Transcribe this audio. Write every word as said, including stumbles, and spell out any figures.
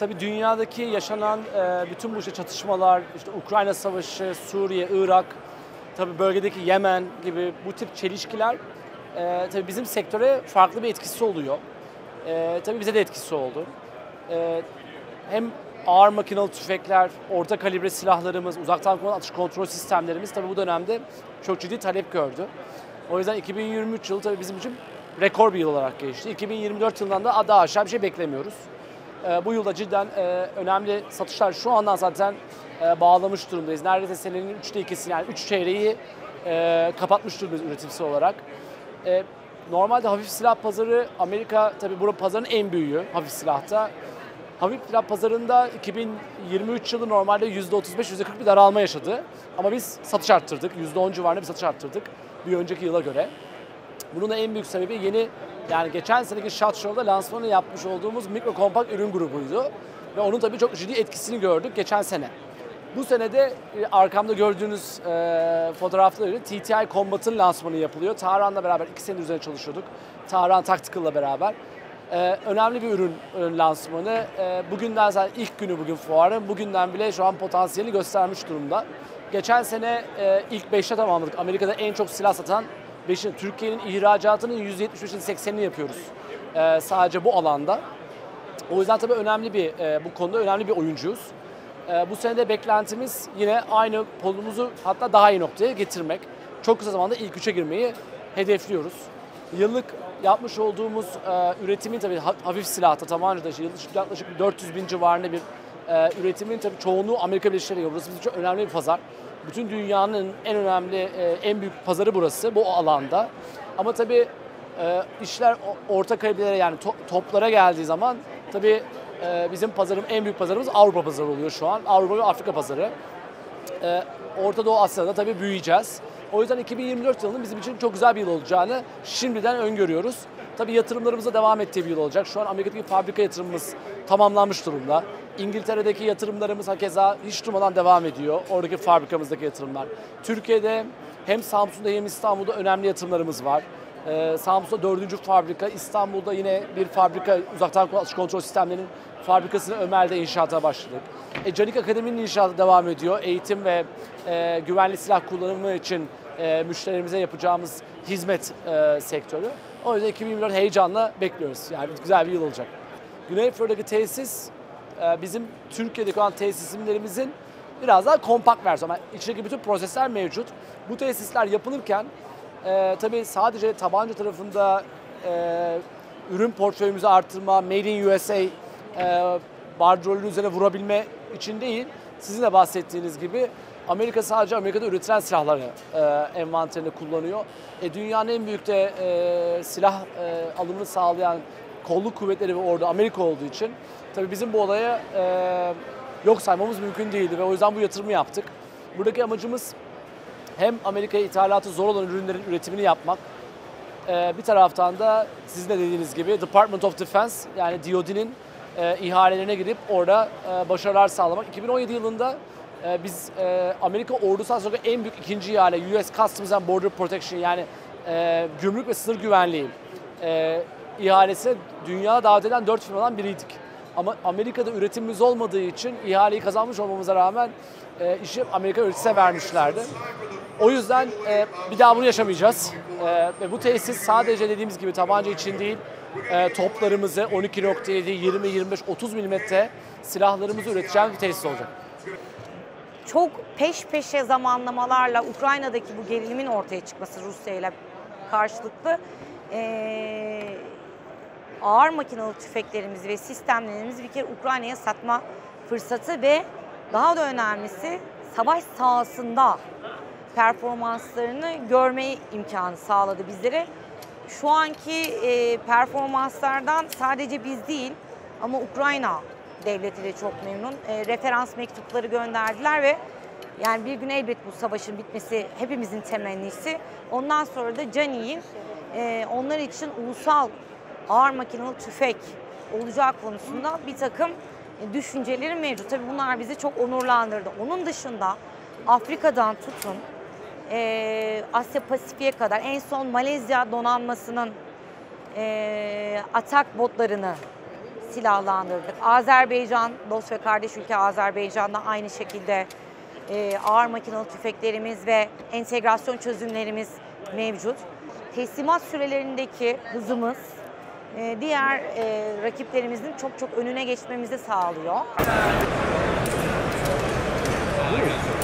tabii dünyadaki yaşanan e, bütün bu işte çatışmalar, işte Ukrayna Savaşı, Suriye, Irak, tabii bölgedeki Yemen gibi bu tip çelişkiler e, tabii bizim sektöre farklı bir etkisi oluyor. E, tabii bize de etkisi oldu. E, hem ağır makinalı tüfekler, orta kalibre silahlarımız, uzaktan kullanan atış kontrol sistemlerimiz tabii bu dönemde çok ciddi talep gördü. O yüzden iki bin yirmi üç yılı tabii bizim için rekor bir yıl olarak geçti. iki bin yirmi dört yılından da daha aşağı bir şey beklemiyoruz. E, bu yılda cidden e, önemli satışlar şu andan zaten e, bağlamış durumdayız. Neredeyse senenin üçte ikisi yani üç çeyreği e, kapatmış durumdayız üretimsel olarak. E, normalde hafif silah pazarı Amerika tabii burada pazarın en büyüğü hafif silahta. Hafif silah pazarında iki bin yirmi üç yılı normalde yüzde otuz beş yüzde kırk bir daralma yaşadı. Ama biz satış arttırdık. yüzde on civarında bir satış arttırdık bir önceki yıla göre. Bunun da en büyük sebebi yeni yani geçen seneki SHOT Show'da lansmanı yapmış olduğumuz mikro kompakt ürün grubuydu. Ve onun tabii çok ciddi etkisini gördük geçen sene. Bu sene de arkamda gördüğünüz e, fotoğraflarıyla T T I Combat'ın lansmanı yapılıyor. Tahran'la beraber iki senedir üzerine çalışıyorduk. Tahran Tactical'la beraber. Ee, önemli bir ürün, ürün lansmanı. Ee, bugünden zaten ilk günü bugün fuarın. Bugünden bile şu an potansiyelini göstermiş durumda. Geçen sene e, ilk beşte tamamladık. Amerika'da en çok silah satan beşini. Türkiye'nin ihracatının yüzde yetmiş beşini seksenini yapıyoruz. Ee, sadece bu alanda. O yüzden tabii önemli bir, e, bu konuda önemli bir oyuncuyuz. E, bu sene de beklentimiz yine aynı kolumuzu hatta daha iyi noktaya getirmek. Çok kısa zamanda ilk üçe girmeyi hedefliyoruz. Yıllık yapmış olduğumuz e, üretimin tabii hafif silahta tamamen da yıllık yaklaşık dört yüz bin civarında bir e, üretimin tabii çoğunluğu Amerika Birleşik Devletleri. Burası bizim için önemli bir pazar. Bütün dünyanın en önemli, e, en büyük pazarı burası bu alanda. Ama tabii e, işler orta kalibelere yani to, toplara geldiği zaman tabii e, bizim pazarım en büyük pazarımız Avrupa pazarı oluyor şu an. Avrupa ve Afrika pazarı. E, Orta Doğu Asya'da tabii büyüyeceğiz. O yüzden iki bin yirmi dört yılının bizim için çok güzel bir yıl olacağını şimdiden öngörüyoruz. Tabii yatırımlarımıza devam ettiği bir yıl olacak. Şu an Amerika'daki fabrika yatırımımız tamamlanmış durumda. İngiltere'deki yatırımlarımız hakeza hiç durmadan devam ediyor. Oradaki fabrikamızdaki yatırımlar. Türkiye'de hem Samsun'da hem İstanbul'da önemli yatırımlarımız var. Ee, Samsun'da dördüncü fabrika, İstanbul'da yine bir fabrika uzaktan atış kontrol sistemlerinin fabrikasını Ömer'de inşaata başladık. E, Canik Akademi'nin inşaatı devam ediyor. Eğitim ve e, güvenli silah kullanımı için e, müşterilerimize yapacağımız hizmet e, sektörü. O yüzden iki bin yirmi dört heyecanla bekliyoruz. Yani güzel bir yıl olacak. Güney Flori'daki tesis e, bizim Türkiye'deki olan tesislerimizin biraz daha kompakt versiyonu. Yani içindeki bütün prosesler mevcut. Bu tesisler yapılırken e, tabii sadece tabanca tarafında e, ürün portföyümüzü arttırma, Made in U S A e, bardrolün üzerine vurabilme için değil, sizin de bahsettiğiniz gibi Amerika sadece Amerika'da üretilen silahları e, envanterinde kullanıyor. E, dünyanın en büyük de e, silah e, alımını sağlayan kolluk kuvvetleri ve ordu Amerika olduğu için tabii bizim bu olaya e, yok saymamız mümkün değildi ve o yüzden bu yatırımı yaptık. Buradaki amacımız hem Amerika'ya ithalatı zor olan ürünlerin üretimini yapmak, e, bir taraftan da sizin de dediğiniz gibi Department of Defense yani D O D'nin e, ihalelerine girip orada e, başarılar sağlamak. iki bin on yedi yılında e, biz e, Amerika ordusu sonra en büyük ikinci ihale U S Customs and Border Protection yani e, gümrük ve sınır güvenliği e, ihalesine dünyada davet eden dört firmadan biriydik. Ama Amerika'da üretimimiz olmadığı için ihaleyi kazanmış olmamıza rağmen e, işi Amerika üreticisine vermişlerdi. O yüzden e, bir daha bunu yaşamayacağız. E, ve bu tesis sadece dediğimiz gibi tabanca için değil, e, toplarımızı on iki nokta yedi, yirmi, yirmi beş, otuz milimetre silahlarımızı üreteceğimiz bir tesis olacak. Çok peş peşe zamanlamalarla Ukrayna'daki bu gerilimin ortaya çıkması Rusya ile karşılıklı e, ağır makinalı tüfeklerimizi ve sistemlerimizi bir kere Ukrayna'ya satma fırsatı ve daha da önemlisi savaş sahasında performanslarını görme imkanı sağladı bizlere. Şu anki e, performanslardan sadece biz değil ama Ukrayna devleti de çok memnun. E, referans mektupları gönderdiler ve yani bir gün elbet bu savaşın bitmesi hepimizin temennisi. Ondan sonra da Canik'in e, onlar için ulusal ağır makinalı tüfek olacağı konusunda bir takım e, düşünceleri mevcut. Tabii bunlar bizi çok onurlandırdı. Onun dışında Afrika'dan tutun e, Asya Pasifik'e kadar en son Malezya donanmasının e, atak botlarını silahlandırdık. Azerbaycan, dost ve kardeş ülke Azerbaycan'da aynı şekilde e, ağır makinalı tüfeklerimiz ve entegrasyon çözümlerimiz mevcut. Teslimat sürelerindeki hızımız e, diğer e, rakiplerimizin çok çok önüne geçmemizi sağlıyor.